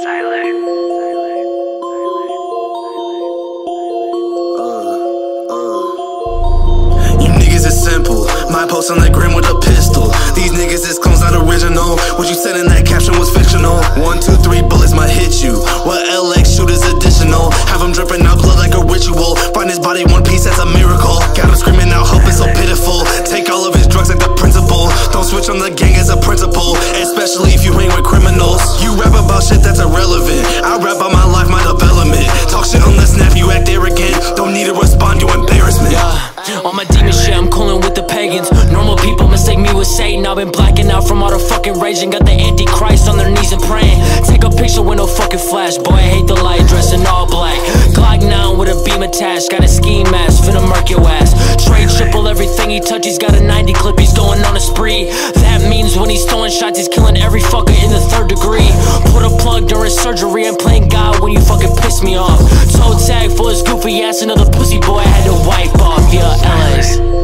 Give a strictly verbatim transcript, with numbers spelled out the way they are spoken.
You niggas is simple. My post on the gram with a pistol. These niggas is clones, not original. What you said in that caption was fictional. One, two, three bullets might hit you. What L X shoot is additional. Have him dripping out blood like a ritual. Find his body one piece, that's a miracle. Got him screaming out, hope it's so pitiful. Take all of his drugs like the principal. Don't switch on the gang as a principal, especially if you hang with criminals. You rap about shit that's irrelevant. I rap about my life, my development. Talk shit on the snap, you act arrogant. Don't need to respond, you embarrassment. Yeah, on my demon shit, I'm calling with the pagans. Normal people mistake me with Satan. I've been blacking out from all the fucking raging. Got the Antichrist on their knees and praying. Take a picture with no fucking flash. Boy, I hate the light, dressed in all black. Glock nine with a beam attached. Got a ski mask, finna murk your ass. Trade triple everything he touch. He's got a ninety clip, he's going on a spree. That means when he's throwing shots, he's killing every fucker in the third degree. Put a plug during surgery and playing God when you fucking piss me off. Toe tag for his goofy ass, another pussy boy I had to wipe off. Yeah, L X.